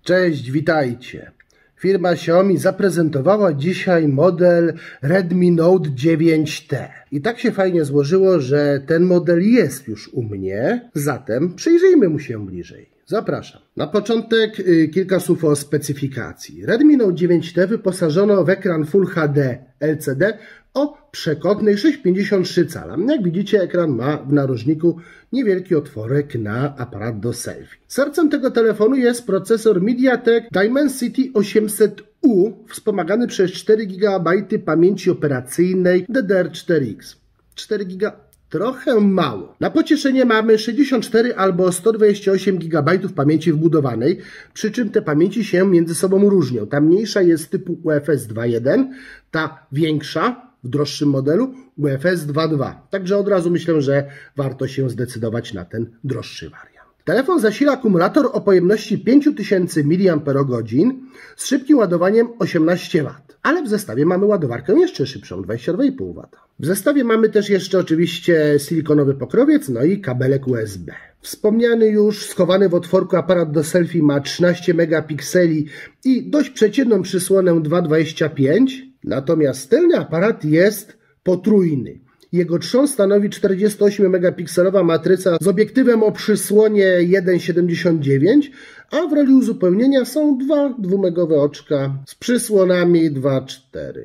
Cześć, witajcie. Firma Xiaomi zaprezentowała dzisiaj model Redmi Note 9T. I tak się fajnie złożyło, że ten model jest już u mnie, zatem przyjrzyjmy mu się bliżej. Zapraszam. Na początek kilka słów o specyfikacji. Redmi Note 9T wyposażono w ekran Full HD LCD o przekątnej 6,53 cala. Jak widzicie, ekran ma w narożniku niewielki otworek na aparat do selfie. Sercem tego telefonu jest procesor MediaTek Dimensity 800U, wspomagany przez 4 GB pamięci operacyjnej DDR4X. 4 GB trochę mało. Na pocieszenie mamy 64 albo 128 GB pamięci wbudowanej, przy czym te pamięci się między sobą różnią. Ta mniejsza jest typu UFS 2.1, ta większa w droższym modelu UFS 2.2. Także od razu myślę, że warto się zdecydować na ten droższy wariant. Telefon zasila akumulator o pojemności 5000 mAh z szybkim ładowaniem 18 W. Ale w zestawie mamy ładowarkę jeszcze szybszą, 22,5 W. W zestawie mamy też jeszcze oczywiście silikonowy pokrowiec, no i kabelek USB. Wspomniany już, schowany w otworku aparat do selfie ma 13 megapikseli i dość przeciętną przysłonę 2,25, natomiast tylny aparat jest potrójny. Jego trzon stanowi 48-megapikselowa matryca z obiektywem o przysłonie 1,79, a w roli uzupełnienia są dwa dwumegowe oczka z przysłonami 2,4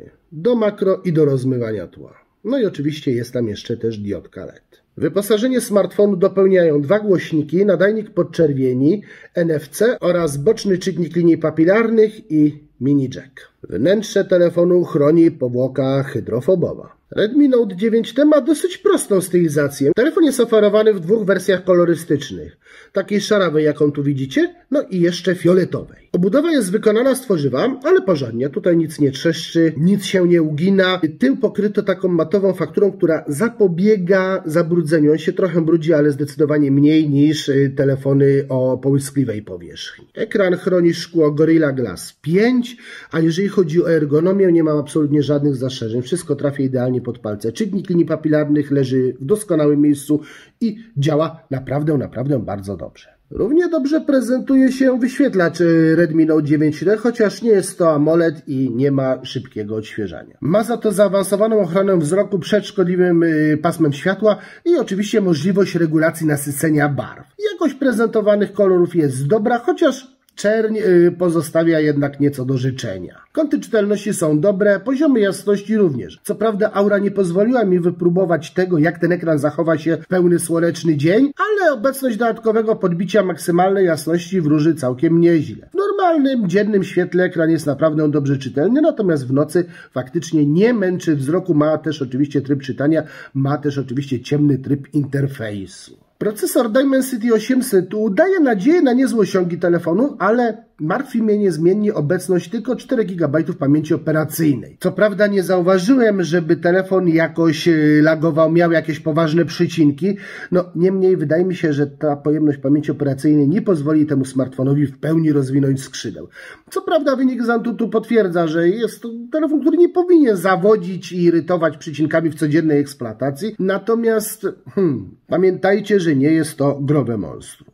do makro i do rozmywania tła. No i oczywiście jest tam jeszcze też diodka LED. Wyposażenie smartfonu dopełniają dwa głośniki, nadajnik podczerwieni, NFC oraz boczny czytnik linii papilarnych i mini jack. Wnętrze telefonu chroni powłoka hydrofobowa. Redmi Note 9T ma dosyć prostą stylizację. Telefon jest oferowany w dwóch wersjach kolorystycznych. Takiej szarawej, jaką tu widzicie, no i jeszcze fioletowej. Obudowa jest wykonana z tworzywa, ale porządnie. Tutaj nic nie trzeszczy, nic się nie ugina. Tył pokryto taką matową fakturą, która zapobiega zabrudzeniu. On się trochę brudzi, ale zdecydowanie mniej niż telefony o połyskliwej powierzchni. Ekran chroni szkło Gorilla Glass 5, a jeżeli chodzi o ergonomię, nie mam absolutnie żadnych zastrzeżeń. Wszystko trafia idealnie pod palce. Czytnik linii papilarnych leży w doskonałym miejscu i działa naprawdę bardzo dobrze. Równie dobrze prezentuje się wyświetlacz Redmi Note 9T, chociaż nie jest to AMOLED i nie ma szybkiego odświeżania. Ma za to zaawansowaną ochronę wzroku przed szkodliwym pasmem światła i oczywiście możliwość regulacji nasycenia barw. Jakość prezentowanych kolorów jest dobra, chociaż czerń pozostawia jednak nieco do życzenia. Kąty czytelności są dobre, poziomy jasności również. Co prawda aura nie pozwoliła mi wypróbować tego, jak ten ekran zachowa się w pełny słoneczny dzień, ale obecność dodatkowego podbicia maksymalnej jasności wróży całkiem nieźle. W normalnym, dziennym świetle ekran jest naprawdę dobrze czytelny, natomiast w nocy faktycznie nie męczy wzroku. Ma też oczywiście tryb czytania, ma też oczywiście ciemny tryb interfejsu. Procesor Dimensity 800 daje nadzieję na niezłe osiągi telefonu, ale martwi mnie niezmiennie obecność tylko 4 GB pamięci operacyjnej. Co prawda nie zauważyłem, żeby telefon jakoś lagował, miał jakieś poważne przycinki, no niemniej wydaje mi się, że ta pojemność pamięci operacyjnej nie pozwoli temu smartfonowi w pełni rozwinąć skrzydeł. Co prawda wynik z Antutu potwierdza, że jest to telefon, który nie powinien zawodzić i irytować przycinkami w codziennej eksploatacji, natomiast pamiętajcie, że nie jest to growe monstrum.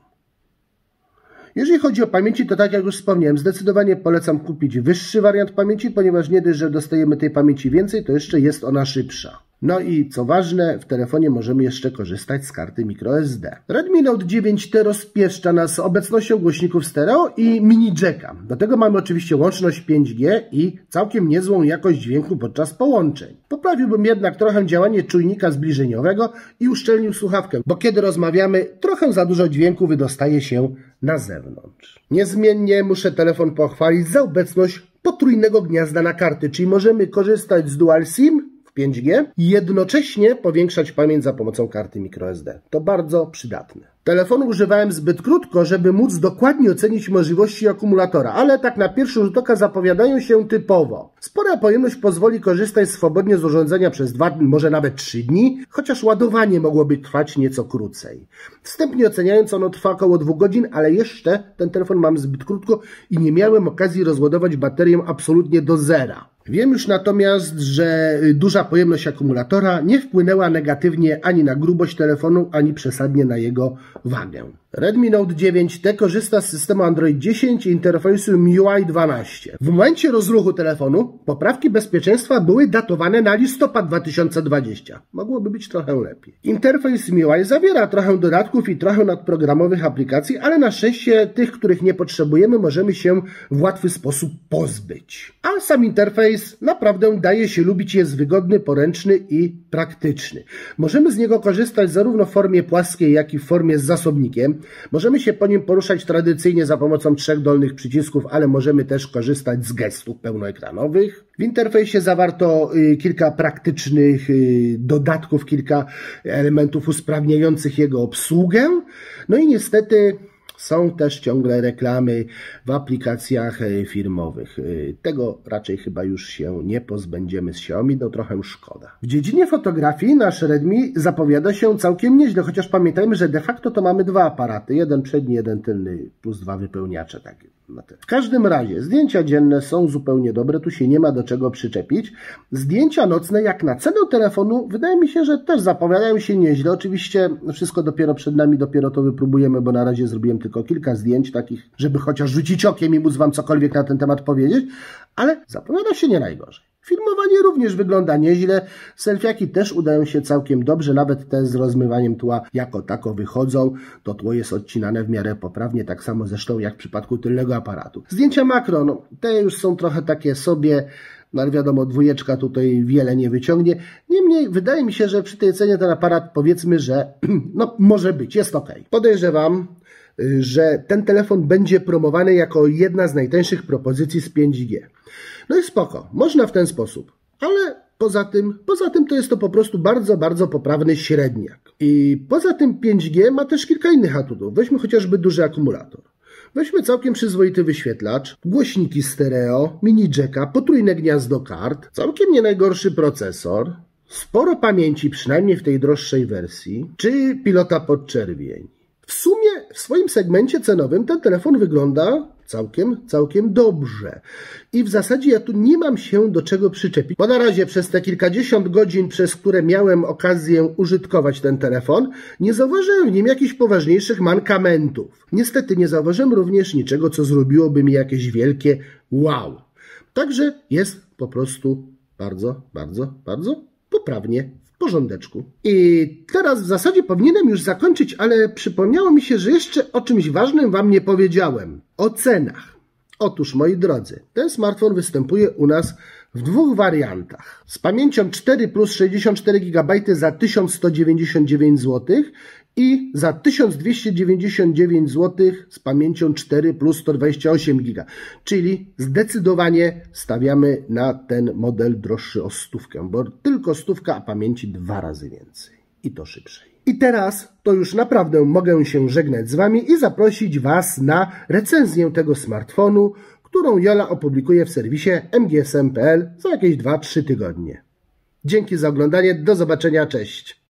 Jeżeli chodzi o pamięci, to tak jak już wspomniałem, zdecydowanie polecam kupić wyższy wariant pamięci, ponieważ nie dość, że dostajemy tej pamięci więcej, to jeszcze jest ona szybsza. No i co ważne, w telefonie możemy jeszcze korzystać z karty microSD. Redmi Note 9T rozpieszcza nas obecnością głośników stereo i mini jacka. Do tego mamy oczywiście łączność 5G i całkiem niezłą jakość dźwięku podczas połączeń. Poprawiłbym jednak trochę działanie czujnika zbliżeniowego i uszczelnił słuchawkę, bo kiedy rozmawiamy, trochę za dużo dźwięku wydostaje się na zewnątrz. Niezmiennie muszę telefon pochwalić za obecność potrójnego gniazda na karty, czyli możemy korzystać z Dual SIM 5G i jednocześnie powiększać pamięć za pomocą karty microSD. To bardzo przydatne. Telefonu używałem zbyt krótko, żeby móc dokładnie ocenić możliwości akumulatora, ale tak na pierwszy rzut oka zapowiadają się typowo. Spora pojemność pozwoli korzystać swobodnie z urządzenia przez 2, może nawet 3 dni, chociaż ładowanie mogłoby trwać nieco krócej. Wstępnie oceniając, ono trwa około 2 godzin, ale jeszcze ten telefon mam zbyt krótko i nie miałem okazji rozładować baterię absolutnie do zera. Wiem już natomiast, że duża pojemność akumulatora nie wpłynęła negatywnie ani na grubość telefonu, ani przesadnie na jego wagę. Redmi Note 9T korzysta z systemu Android 10 i interfejsu MIUI 12. W momencie rozruchu telefonu poprawki bezpieczeństwa były datowane na listopad 2020. Mogłoby być trochę lepiej. Interfejs MIUI zawiera trochę dodatków i trochę nadprogramowych aplikacji, ale na szczęście tych, których nie potrzebujemy, możemy się w łatwy sposób pozbyć. A sam interfejs naprawdę daje się lubić, jest wygodny, poręczny i praktyczny. Możemy z niego korzystać zarówno w formie płaskiej, jak i w formie z zasobnikiem. Możemy się po nim poruszać tradycyjnie za pomocą 3 dolnych przycisków, ale możemy też korzystać z gestów pełnoekranowych. W interfejsie zawarto kilka praktycznych dodatków, kilka elementów usprawniających jego obsługę. No i niestety są też ciągle reklamy w aplikacjach firmowych. Tego raczej chyba już się nie pozbędziemy z Xiaomi, no trochę szkoda. W dziedzinie fotografii nasz Redmi zapowiada się całkiem nieźle, chociaż pamiętajmy, że de facto to mamy 2 aparaty, jeden przedni, jeden tylny, plus 2 wypełniacze takie. W każdym razie zdjęcia dzienne są zupełnie dobre, tu się nie ma do czego przyczepić. Zdjęcia nocne, jak na cenę telefonu, wydaje mi się, że też zapowiadają się nieźle. Oczywiście wszystko dopiero przed nami, dopiero to wypróbujemy, bo na razie zrobiłem tylko kilka zdjęć takich, żeby chociaż rzucić okiem i móc wam cokolwiek na ten temat powiedzieć, ale zapowiada się nie najgorzej. Filmowanie również wygląda nieźle, selfiaki też udają się całkiem dobrze, nawet te z rozmywaniem tła jako tako wychodzą, to tło jest odcinane w miarę poprawnie, tak samo zresztą jak w przypadku tylnego aparatu. Zdjęcia makro, no te już są trochę takie sobie, no ale wiadomo, 2 tutaj wiele nie wyciągnie, niemniej wydaje mi się, że przy tej cenie ten aparat powiedzmy, że no może być, jest ok. Podejrzewam, że ten telefon będzie promowany jako jedna z najtańszych propozycji z 5G. No i spoko, można w ten sposób, ale poza tym to jest to po prostu bardzo, bardzo poprawny średniak. I poza tym 5G ma też kilka innych atutów. Weźmy chociażby duży akumulator. Weźmy całkiem przyzwoity wyświetlacz, głośniki stereo, mini jacka, potrójne gniazdo kart, całkiem nie najgorszy procesor, sporo pamięci, przynajmniej w tej droższej wersji, czy pilota podczerwieni. W sumie w swoim segmencie cenowym ten telefon wygląda całkiem dobrze. I w zasadzie ja tu nie mam się do czego przyczepić, bo na razie przez te kilkadziesiąt godzin, przez które miałem okazję użytkować ten telefon, nie zauważyłem w nim jakichś poważniejszych mankamentów. Niestety nie zauważyłem również niczego, co zrobiłoby mi jakieś wielkie wow. Także jest po prostu bardzo, bardzo, bardzo poprawnie. W porządeczku. I teraz w zasadzie powinienem już zakończyć, ale przypomniało mi się, że jeszcze o czymś ważnym wam nie powiedziałem. O cenach. Otóż, moi drodzy, ten smartfon występuje u nas w 2 wariantach. Z pamięcią 4 plus 64 GB za 1199 zł i za 1299 zł z pamięcią 4 plus 128 GB. Czyli zdecydowanie stawiamy na ten model droższy o 100, bo tylko 100, a pamięci 2 razy więcej. I to szybszej. I teraz to już naprawdę mogę się żegnać z wami i zaprosić was na recenzję tego smartfonu, którą Jola opublikuje w serwisie mgsm.pl za jakieś 2-3 tygodnie. Dzięki za oglądanie, do zobaczenia, cześć!